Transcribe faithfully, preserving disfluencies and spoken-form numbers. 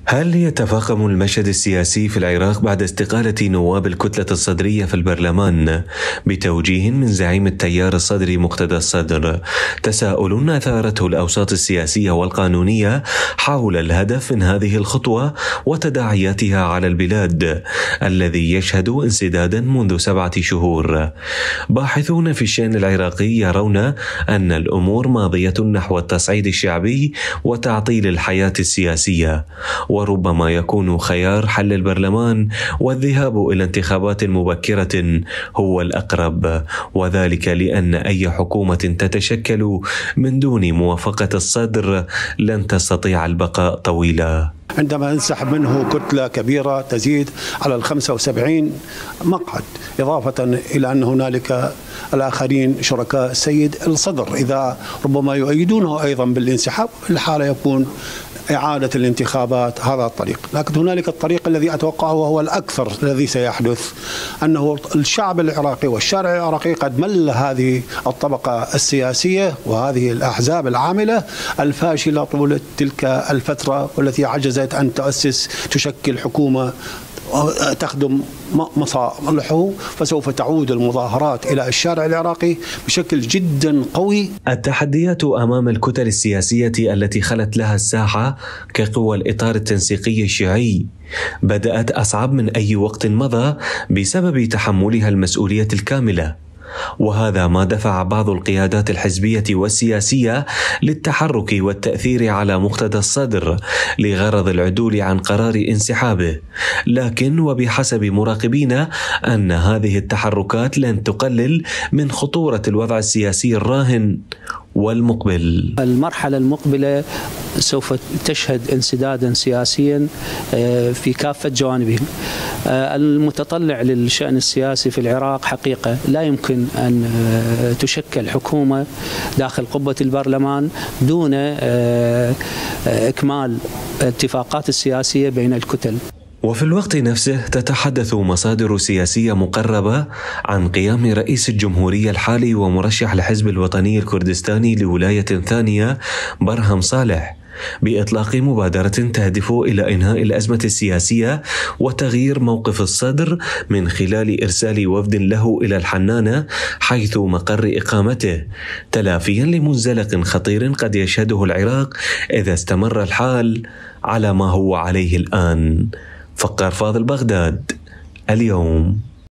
هل يتفاقم المشهد السياسي في العراق بعد استقالة نواب الكتلة الصدرية في البرلمان بتوجيه من زعيم التيار الصدري مقتدى الصدر؟ تساؤل أثارته الأوساط السياسية والقانونية حول الهدف من هذه الخطوة وتداعياتها على البلاد الذي يشهد انسدادا منذ سبعة شهور. باحثون في الشأن العراقي يرون أن الأمور ماضية نحو التصعيد الشعبي وتعطيل الحياة السياسية، وربما يكون خيار حل البرلمان والذهاب إلى انتخابات مبكرة هو الأقرب، وذلك لأن أي حكومة تتشكل من دون موافقة الصدر لن تستطيع البقاء طويلا. عندما ينسحب منه كتلة كبيرة تزيد على الخمسة وسبعين مقعد، إضافة إلى أن هنالك الآخرين شركاء السيد الصدر إذا ربما يؤيدونه أيضا بالانسحاب، الحالة يكون إعادة الانتخابات هذا الطريق. لكن هنالك الطريق الذي أتوقعه وهو الأكثر الذي سيحدث، أنه الشعب العراقي والشارع العراقي قد مل هذه الطبقة السياسية وهذه الأحزاب العاملة الفاشلة طول تلك الفترة والتي عجزت أن تؤسس تشكل حكومة تخدم مصالحه، فسوف تعود المظاهرات إلى الشارع العراقي بشكل جدا قوي. التحديات أمام الكتل السياسية التي خلت لها الساحة كقوى الإطار التنسيقي الشيعي بدأت أصعب من أي وقت مضى بسبب تحملها المسؤولية الكاملة، وهذا ما دفع بعض القيادات الحزبية والسياسية للتحرك والتأثير على مقتدى الصدر لغرض العدول عن قرار انسحابه. لكن وبحسب مراقبين أن هذه التحركات لن تقلل من خطورة الوضع السياسي الراهن والمقبل. المرحلة المقبلة سوف تشهد انسدادا سياسيا في كافة جوانبه. المتطلع للشأن السياسي في العراق حقيقة لا يمكن أن تشكل حكومة داخل قبة البرلمان دون إكمال الاتفاقات السياسية بين الكتل. وفي الوقت نفسه تتحدث مصادر سياسية مقربة عن قيام رئيس الجمهورية الحالي ومرشح الحزب الوطني الكردستاني لولاية ثانية برهم صالح بإطلاق مبادرة تهدف إلى إنهاء الأزمة السياسية وتغيير موقف الصدر من خلال إرسال وفد له إلى الحنانة حيث مقر إقامته، تلافيا لمنزلق خطير قد يشهده العراق إذا استمر الحال على ما هو عليه الآن. فقار فاضل، بغداد، اليوم.